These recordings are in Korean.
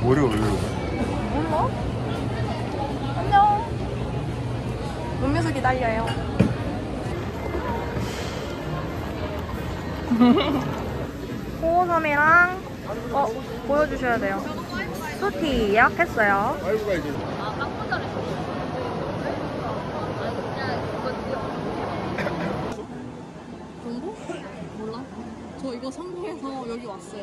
머리가 왜 이러고? 몰라? 안녕. 음료수 기다려요. 호호섬이랑 보여주셔야 돼요. 수티 예약했어요. 알고 가야지. 정보? 몰라? 저 이거 성공해서 여기 왔어요.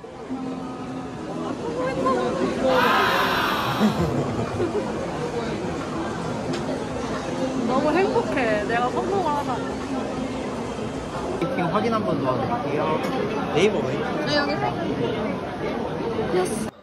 너무 행복해. 내가 성공을 하다니. 레이팅 확인 한번 도와드릴게요. 네이버 웨이. 네, 여기 예스.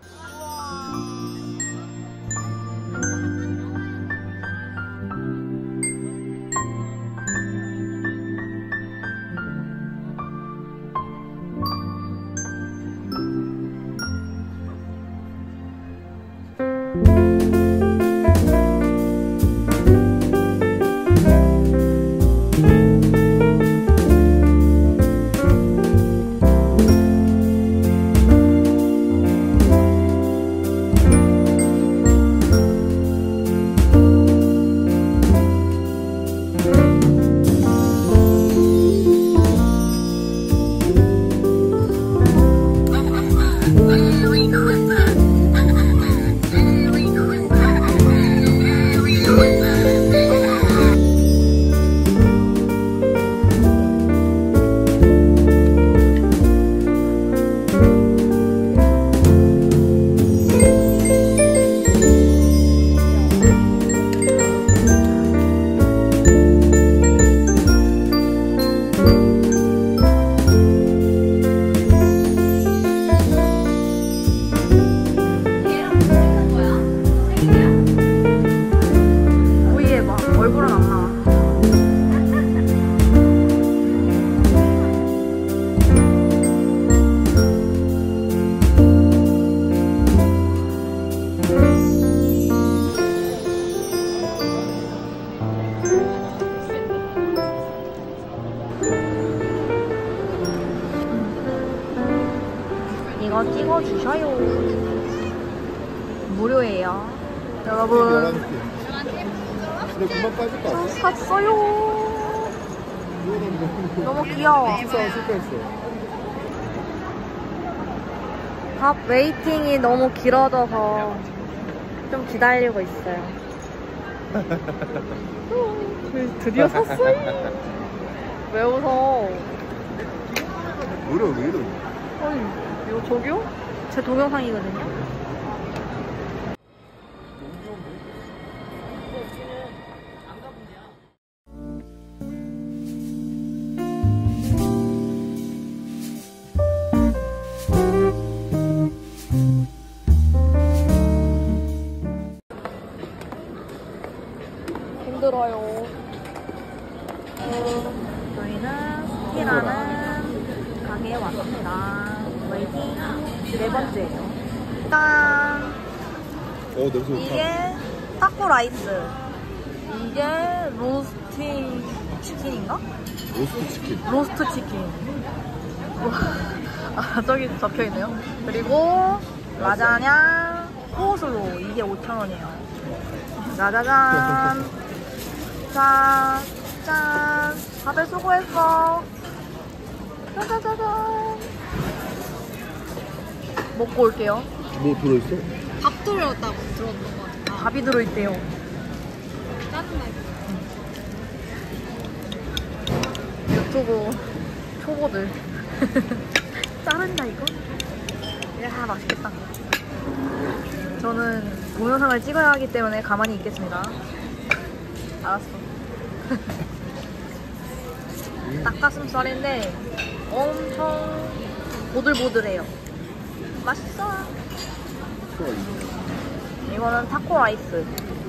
이거 찍어주셔요. 무료예요. 여러분. 근데 금방 빠질 것 같아. 샀어요. 너무 귀여워. 실패했어. 밥 웨이팅이 너무 길어져서 좀 기다리고 있어요. 드디어 샀어요. 왜 웃어? 노래 왜 이러고? 아니, 이거 저기요? 제 동영상이거든요? 힘들어요. 저희는 스키라는 가게에 왔습니다. 웨이팅 4번째예요. 짠! 냄새 좋다. 이게 타코 라이스. 이게 로스팅 치킨인가? 로스트 치킨. 로스트 치킨. 아, 저기 적혀있네요. 그리고 라자냐 코슬로. 이게 5,000원이에요. 짜자잔. 짠. 짠. 다들 수고했어. 짜자자잔. 먹고 올게요. 뭐 들어있어? 밥 들었다고 들었던 것 같아. 밥이 들어있대요. 짜증나. 유튜브 초보들. 자른다 이거? 야, 맛있겠다. 저는 동영상을 찍어야 하기 때문에 가만히 있겠습니다. 알았어. 닭가슴살인데 엄청 보들보들해요. 맛있어. 이거는 타코 라이스.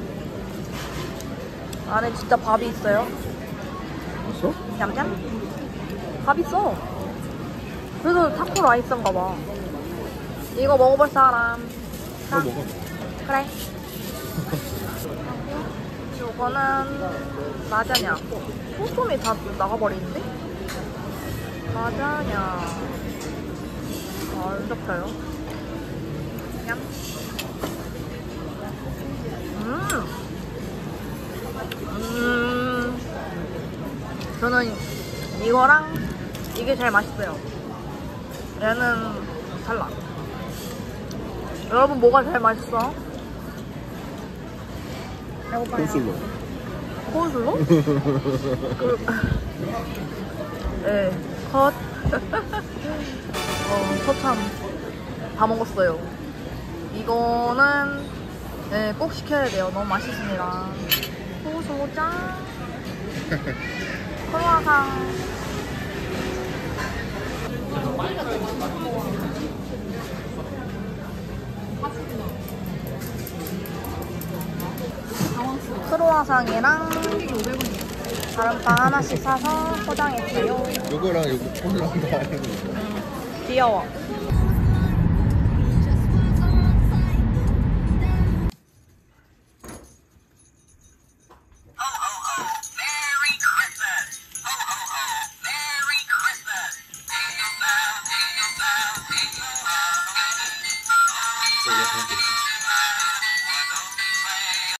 안에 진짜 밥이 있어요. 있어? 냠냠? 밥 있어. 그래서 타코 라이스인가 봐. 이거 먹어볼 사람. 자, 먹어. 그래. 요거는 라자냐. 소금이 다 나가버리는데? 라자냐. 안 잡혀요. 냠. 저는 이거랑 이게 제일 맛있어요. 얘는 달라. 여러분 뭐가 제일 맛있어? 배고파요. 콘술로. 코술로? 네, 컷. 처참 다 먹었어요. 이거는 네, 꼭 시켜야 돼요. 너무 맛있습니다. 코술로 짠. 크로아상. 크로아상이랑 다른 빵 하나씩 사서 포장했어요. 요거랑 요거 콜라랑 다 해놓은 거. 귀여워.